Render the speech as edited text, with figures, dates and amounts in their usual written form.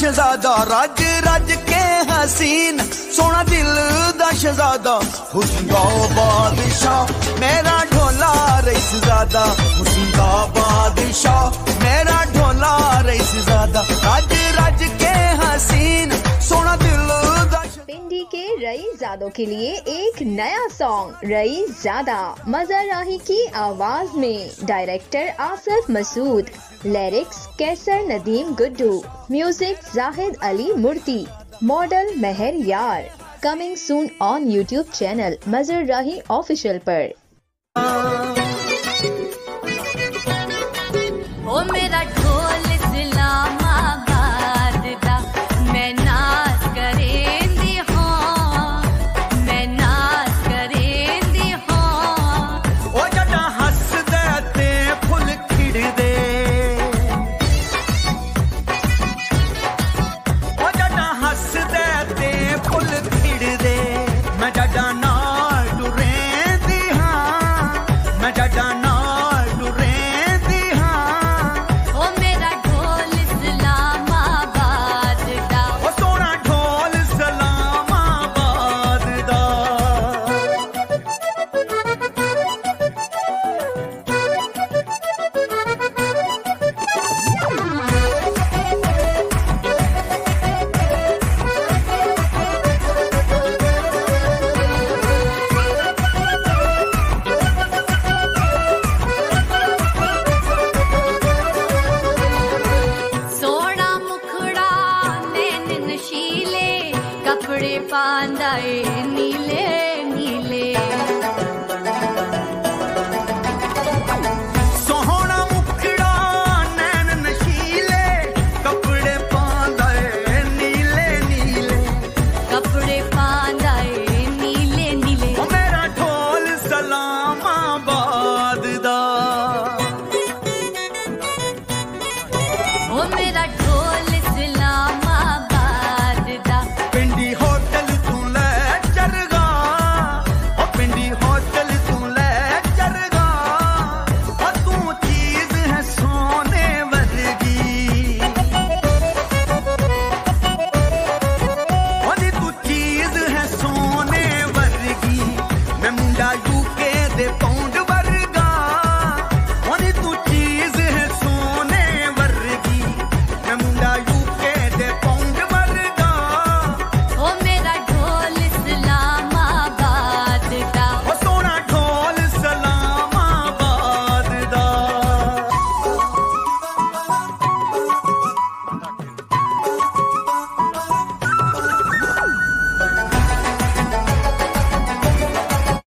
शहजादा, रज रज के हसीन, सोना दिल दा शहजादा, हुस्न दा बादशाह, मेरा ढोला रईस ज़ादा, हुस्न दा बादशाह, मेरा ढोला रईस ज़ादा, रज रज के हसीन, सोना दिल दा। पिंडी के रईसज़ादों के लिए एक नया सॉन्ग रईसज़ादा, मज़हर राही की आवाज में, director Asif Masood, lyrics Kaiser Nadeem Guddu, music Zahid Ali Murti, model Mehar Yaar. Coming soon on YouTube channel Mazhar Rahi official पर। ओ मेरा ढोल इस्लामाबाद दा, मैं नाच करेंदी हाँ, मैं नाच करेंदी हाँ। ओ जड़ा हसदे ते फुल खिड़दे, ओ जड़ा हसदे ते फुल खिड़दे, मैं जड़ा नाल टुरेंदी हाँ, मैं जड़ा नाल टुरेंदी हाँ। ओ मेरा ढोल इस्लामाबाद दा, ओ सोना ढोल इस्लामाबाद दा। सोना मुखड़ा नैन नशीले, कपड़े पांदाए नीले।